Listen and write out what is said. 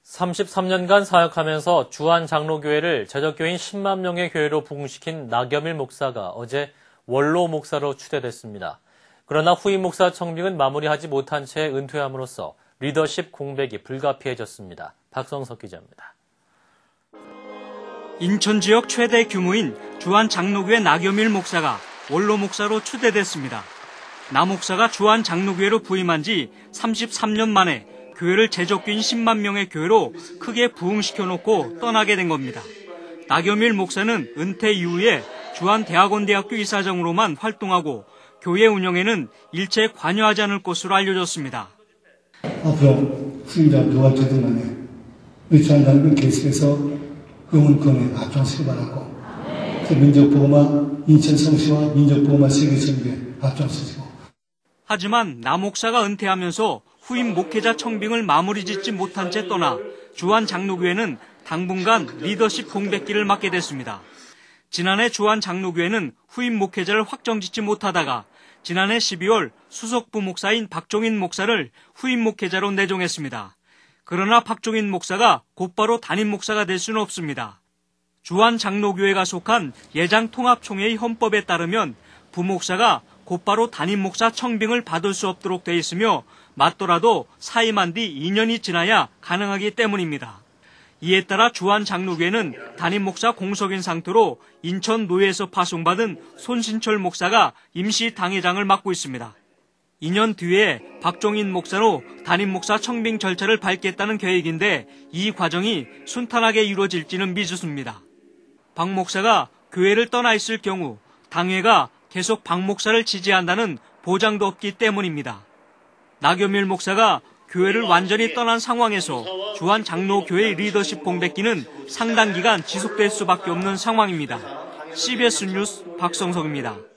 33년간 사역하면서 주한장로교회를 제적교인 10만 명의 교회로 부흥시킨 나겸일 목사가 어제 원로 목사로 추대됐습니다. 그러나 후임 목사 청빙은 마무리하지 못한 채 은퇴함으로써 리더십 공백이 불가피해졌습니다. 박성석 기자입니다. 인천 지역 최대 규모인 주한장로교회 나겸일 목사가 원로 목사로 추대됐습니다. 나 목사가 주한장로교회로 부임한 지 33년 만에 교회를 제적교인 10만 명의 교회로 크게 부흥시켜놓고 떠나게 된 겁니다. 나겸일 목사는 은퇴 이후에 주한대학원대학교 이사장으로만 활동하고 교회 운영에는 일체 관여하지 않을 것으로 알려졌습니다. 앞으로 후임자 누가 되든 간에 우리 주한장로교회 계속해서 영혼권에 앞장서기 바라고 민족보호마 인천성시와 민족보호마 세계선교에 앞장서시고. 하지만 나 목사가 은퇴하면서 후임 목회자 청빙을 마무리 짓지 못한 채 떠나 주한장로교회는 당분간 리더십 공백기를 맞게 됐습니다. 지난해 주한장로교회는 후임 목회자를 확정짓지 못하다가 지난해 12월 수석부 목사인 박종인 목사를 후임 목회자로 내정했습니다. 그러나 박종인 목사가 곧바로 담임 목사가 될 수는 없습니다. 주한장로교회가 속한 예장통합총회의 헌법에 따르면 부목사가 곧바로 담임 목사 청빙을 받을 수 없도록 돼 있으며 맞더라도 사임한 뒤 2년이 지나야 가능하기 때문입니다. 이에 따라 주한장로교회는 담임 목사 공석인 상태로 인천 노회에서 파송받은 손신철 목사가 임시 당회장을 맡고 있습니다. 2년 뒤에 박종인 목사로 담임 목사 청빙 절차를 밟겠다는 계획인데 이 과정이 순탄하게 이루어질지는 미지수입니다. 박 목사가 교회를 떠나 있을 경우 당회가 계속 박 목사를 지지한다는 보장도 없기 때문입니다. 나겸일 목사가 교회를 완전히 떠난 상황에서 주한장로교회의 리더십 공백기는 상당 기간 지속될 수밖에 없는 상황입니다. CBS 뉴스 박성석입니다.